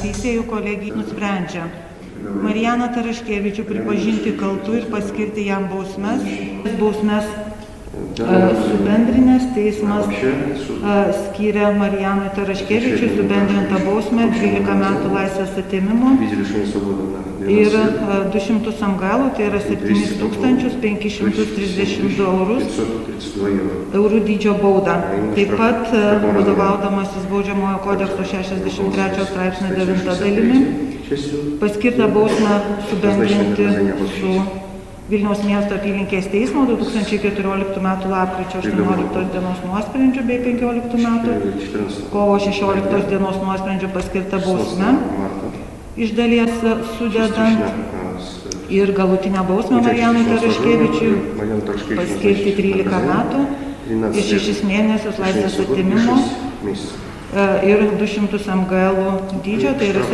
Teisėjų kolegija nusprendžia Marijaną Taraškevičių pripažinti kaltu ir paskirti jam bausmes. Bausmes subendrinės teismas skyrė Marijanui Taraškevičiui subendrintą bausmę 12 metų laisvės atėmimo ir 200 samgalų, tai yra 7532 eurų dydžio baudą. Taip pat, vadovaudamasis Baudžiamojo kodekso 63 straipsnio 9 dalimi, paskirtą bausmę subendrinti su Vilniaus miesto apylinkės teismo 2014 m. lapkričio 18 dienos nuosprendžiu bei 15 metų kovo 16 dienos nuosprendžiu paskirta bausme, iš dalies sudedant ir galutinę bausmę Marijanui Taraškevičiui paskirti 13 metų ir 6 mėnesius laisvės atėmimo ir 200 MGL dydžio, tai yra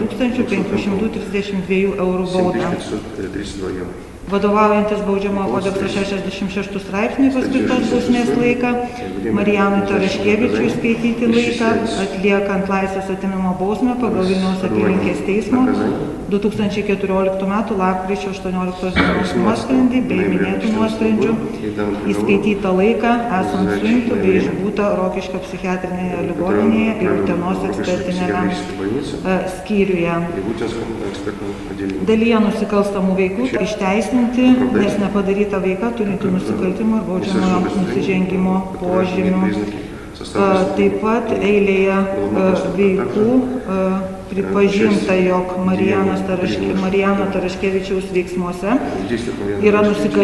7532 eurų bauda. Vadovaujantis Baudžiamojo kodekso 66 straipsniui paskirtos bausmės laiką, Marijanui Taraškevičiui skaityti laiką, atliekant laisvės atėmimo bausmę pagal Vilniaus apylinkės teismo 2014 m. lapkričio 18 dienos nuosprendį bei minėtų nuosprendžių įskaitytą laiką esant suimtų bei išbūtą Rokiškio psichiatrinėje ligoninėje ir Utenos ekspertinėme skyriuje. Dalyje nusikalstamų veikų išteisinti, nes nepadaryta veika turinti nusikaltimo ir baudžiamojo nusižengimo požymių. Taip pat eilėje veikų pripažinta, jog Marijano Taraškevičiaus veiksmuose yra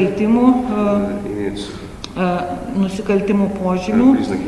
nusikaltimų požymių,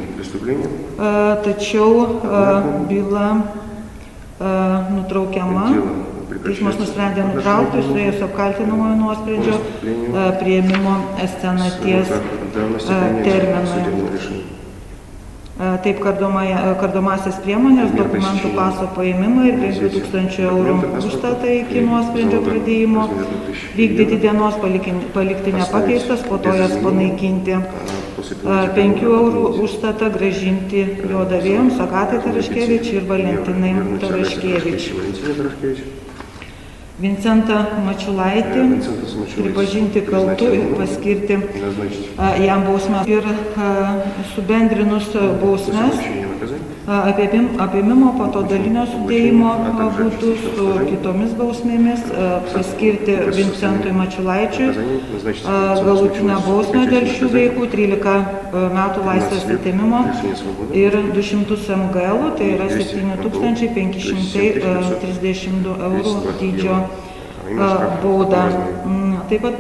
tačiau byla nutraukiama. Teismas nusprendė nutraukti suėjus apkaltinamojo nuosprendžio priėmimo senaties terminui. Taip, kardomąsias priemonės, dokumentų paso paėmimą ir 5000 eurų užstatą iki nuosprendžio pradėjimo vykdyti dienos, palikti nepakeistas, po to jas panaikinti. 5 eurų užstatą gražinti jo davėjams Agatai Taraškevičiui ir Valentinai Taraškevičiui. Vincentą Mačiulaitį pripažinti kaltu ir paskirti jam bausmę ir subendrinus bausmes apėmimo po to dalinio sudėjimo būdu su kitomis bausmėmis paskirti Vincentui Mačiulaičiui galutinę bausmę dėl šių veikų 13 metų laisvės atėmimo ir 200 MGL, tai yra 7532 eurų dydžio bauda. Taip pat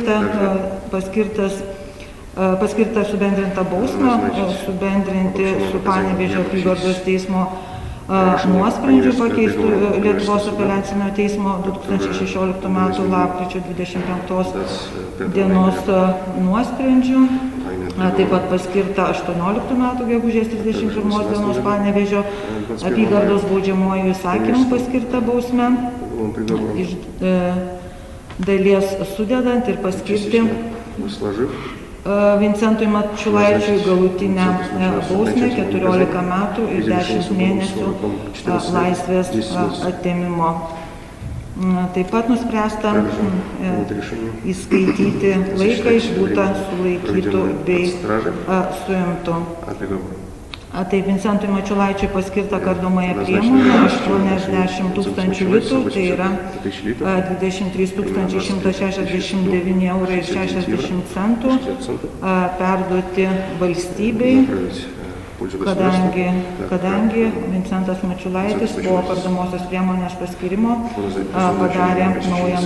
paskirta subendrinta bausmė, subendrinti su Panevėžio apygardos teismo nuosprendžiu pakeistų Lietuvos apeliacinio teismo 2016 m. lapkričio 25 dienos nuosprendžiu. Taip pat paskirta 18 metų gegužės 31 dienos Panevėžio apygardos baudžiamuoju įsakymu paskirta bausmė, iš dalies sudedant ir paskirti Vincentui Mačiulaičiui galutinę bausmę 14 metų ir 10 mėnesių laisvės atėmimo. Taip pat nuspręsta įskaityti laiką išbūtą sulaikytų bei suimtų. Tai Vincentui Mačiulaičiui paskirta kardomąją priemonę 80 000 litų, tai yra 23 169 eurų ir 60 centų perduoti valstybei, kadangi Vincentas Mačiulaitis po kardomosios priemonės paskirimo padarė naują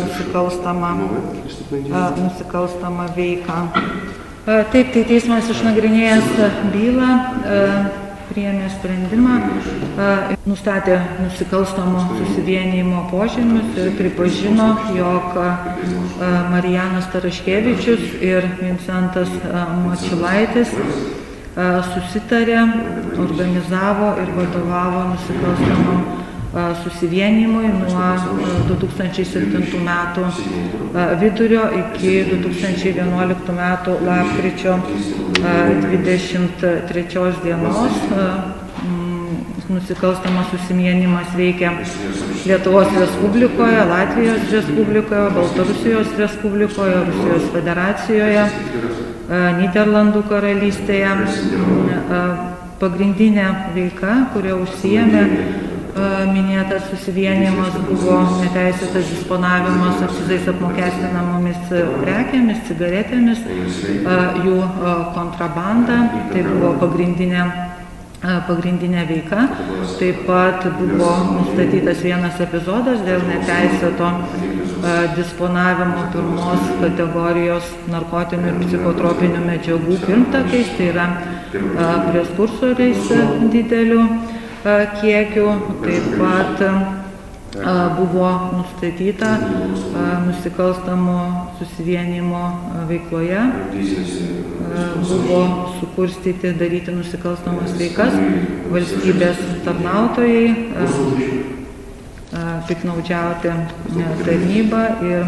nusikalstamą veiką. Taip, tai teismas išnagrinėjęs bylą priėmė sprendimą, nustatė nusikalstamo susivienijimo požymius ir pripažino, jog Marijanas Taraškevičius ir Vincentas Mačiulaitis susitarė, organizavo ir vadovavo nusikalstamam susivienijimui nuo 2007 metų vidurio iki 2011 metų lapkričio 23 dienos, nusikalstamas susivienijimas veikia Lietuvos Respublikoje, Latvijos Respublikoje, Baltarusijos Respublikoje, Rusijos Federacijoje, Nyderlandų karalystėje. Pagrindinė veika, kuria užsiėmė minėtas susivienijimas, buvo neteisėtas disponavimas akcizais apmokestinamomis prekėmis, cigaretėmis, jų kontrabanda. Tai buvo pagrindinė veika. Taip pat buvo nustatytas vienas epizodas dėl neteisėto disponavimo pirmos kategorijos narkotinių ir psichotropinių medžiagų pirmtakais, tai yra prekursoriais dideliu kiekiu. Taip pat buvo nustatyta nusikalstamo susivienijimo veikloje, buvo sukurstyti daryti nusikalstamas veikas valstybės tarnautojai, piktnaudžiauti tarnybą ir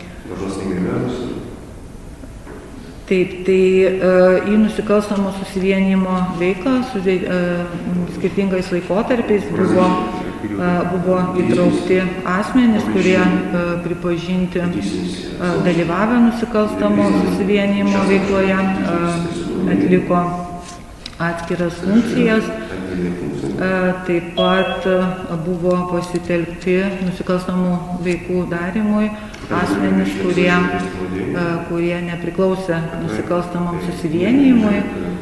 taip, tai į nusikalstamo susivienijimo veiklą skirtingais laikotarpiais buvo įtraukti asmenys, kurie pripažinti dalyvavę nusikalstamo susivienijimo veikloje, atliko atskiras funkcijas. Taip pat buvo pasitelkti nusikalstamų veikų darymui asmenys, kurie nepriklausė nusikalstamam susivienijimui.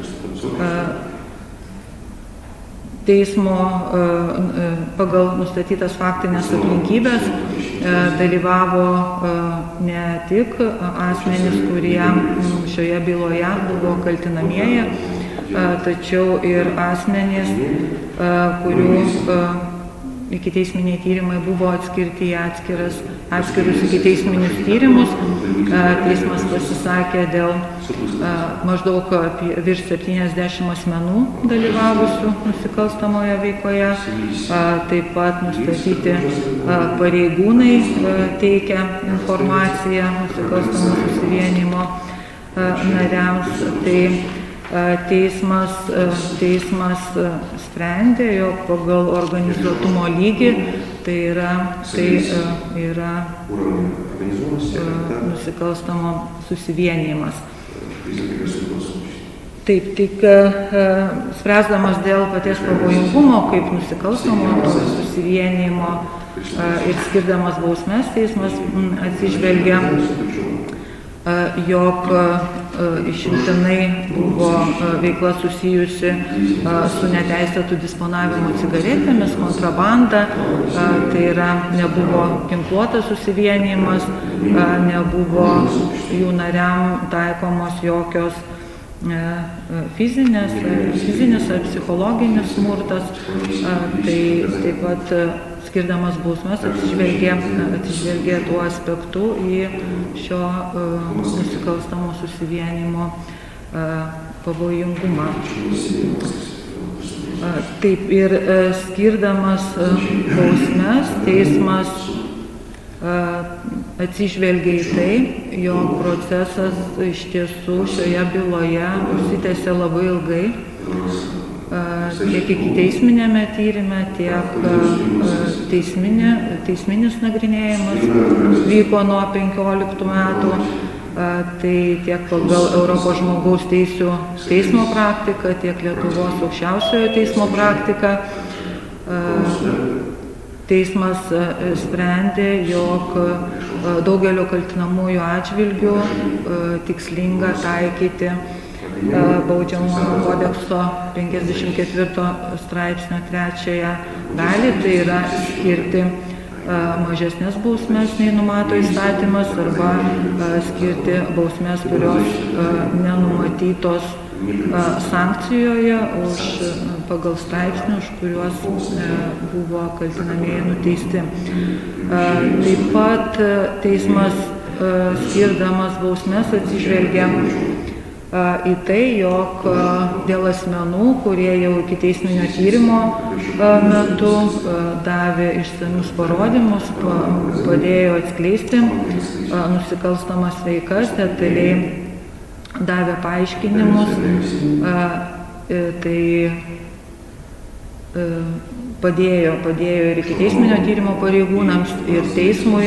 Teismo pagal nustatytas faktinės aplinkybės dalyvavo ne tik asmenys, kurie šioje byloje buvo kaltinamieji, tačiau ir asmenys, kurių ikiteisminiai tyrimai buvo atskirti į atskirus ikiteisminius tyrimus. Teismas pasisakė dėl maždaug virš 70 asmenų dalyvavusių nusikalstamoje veikoje. Taip pat nustatyti pareigūnai teikia informaciją nusikalstamo susivienijimo nariams. Tai teismas sprendė, jog pagal organizuotumo lygį tai yra nusikalstamo susivienijimas. Taip, tik spręsdamas dėl paties pavojingumo kaip nusikalstamo susivienijimo ir skirdamas bausmes, teismas atsižvelgia, jog išimtinai buvo veikla susijusi su neteisėtu disponavimu cigaretėmis, kontrabanda, tai yra nebuvo ginkluotas susivienijimas, nebuvo jų nariam taikomos jokios fizinis ar psichologinis smurtas. Tai taip pat skirdamas bausmes atsižvelgė tuo aspektu į šio nusikalstamo susivienijimo pavojingumą. Taip, ir skirdamas bausmes teismas atsižvelgia į tai, jog procesas iš tiesų šioje byloje užsitęsė labai ilgai. Tiek ikiteisminėme tyrime, tiek teisminis nagrinėjimas vyko nuo 15 metų. Tai tiek pagal Europos žmogaus teisių teismo praktiką, tiek Lietuvos aukščiausiojo teismo praktiką. Teismas sprendė, jog daugelio kaltinamųjų atžvilgių tikslinga taikyti Baudžiamojo kodekso 54 straipsnio 3 dalį, tai yra skirti mažesnės bausmes nei numato įstatymas, arba skirti bausmes, kurios nenumatytos sankcijoje pagal straipsnių, už kuriuos buvo kaltinamieji nuteisti. Taip pat teismas skirdamas bausmes atsižvelgia į tai, jog dėl asmenų, kurie jau ikiteisminio tyrimo metu davė išsamius parodymus, padėjo atskleisti nusikalstamas veikas, detaliai davė paaiškinimus, tai padėjo ir ikiteisminio tyrimo pareigūnams, ir teismui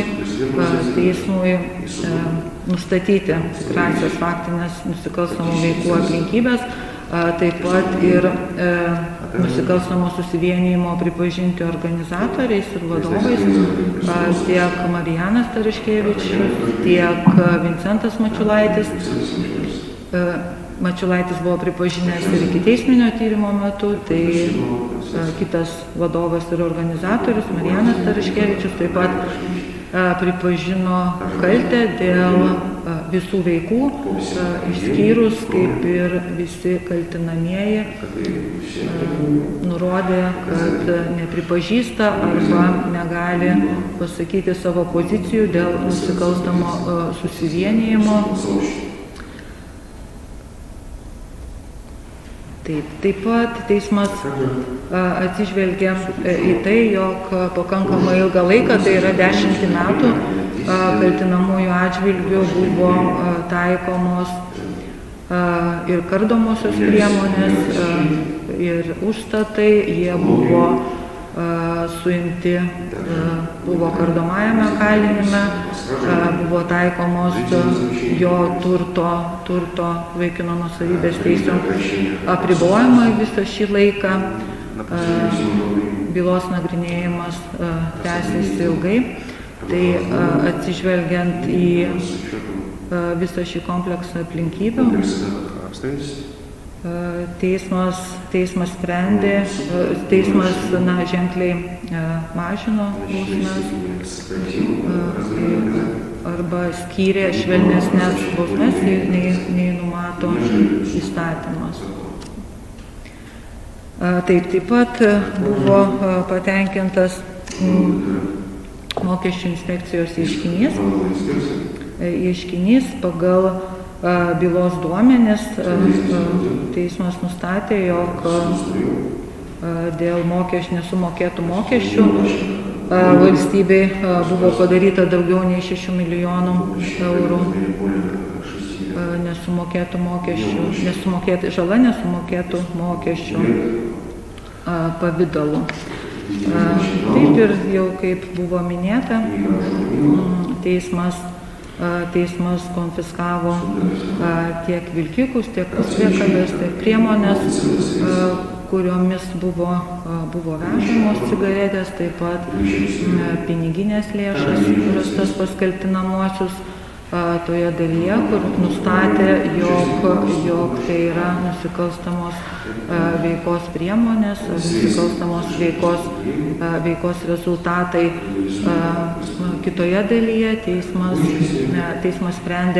nustatyti tikrąsias faktinės nusikalstamų veikų aplinkybės, taip pat ir nusikalstamo susivienijimo pripažinti organizatoriais ir vadovais tiek Marijanas Taraškevičius, tiek Vincentas Mačiulaitis. Mačiulaitis buvo pripažinęs ir ikiteisminio tyrimo metu, tai kitas vadovas ir organizatorius, Marijanas Taraškevičius, taip pat pripažino kaltę dėl visų veikų, išskyrus, kaip ir visi kaltinamieji, nurodė, kad nepripažįsta arba negali pasakyti savo pozicijų dėl nusikalstamo susivienijimo. Taip pat teismas atsižvelgia į tai, jog pakankamai ilgą laiką, tai yra 10 metų, kaltinamųjų atžvilgių buvo taikomos ir kardomosios priemonės, ir užstatai, jie buvo suimti, buvo kardomajame kalinime, buvo taikomos jo turto vaikino nuosavybės teisių apribojimai visą šį laiką. Bylos nagrinėjimas tęsiasi ilgai. Tai atsižvelgiant į visą šį kompleksą aplinkybių, teismas sprendė, teismas ženkliai mažino bausmes arba skyrė švelnesnės bausmes, nei numato įstatymas. Taip pat buvo patenkintas Mokesčių inspekcijos ieškinys pagal bylos duomenis. Teismas nustatė, jog dėl nesumokėtų mokesčių valstybei buvo padaryta daugiau nei 6 milijonų eurų žala nesumokėtų mokesčių pavidalu. Taip ir jau kaip buvo minėta, teismas konfiskavo tiek vilkikus, tiek puspriekabes, tiek priemonės, kuriomis buvo vežamos cigaretės, taip pat piniginės lėšas, rastas pas kaltinamuosius toje dalyje, kur nustatė, jog tai yra nusikalstamos veikos priemonės, nusikalstamos veikos rezultatai. Kitoje dalyje teismas sprendė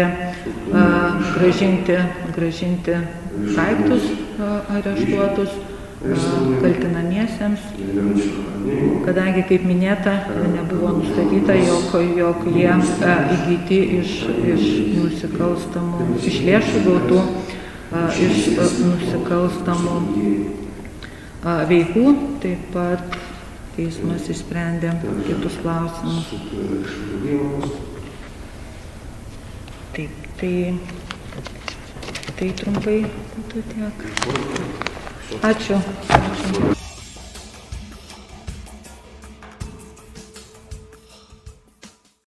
grąžinti daiktus areštuotus kaltinamiesiems, kadangi, kaip minėta, nebuvo nustatyta, jog jie įgyti iš lėšų gautų iš nusikalstamų veikų. Taip pat teismas išsprendė kitus klausimus. Taip, tai trumpai būtų tiek. Ačiū.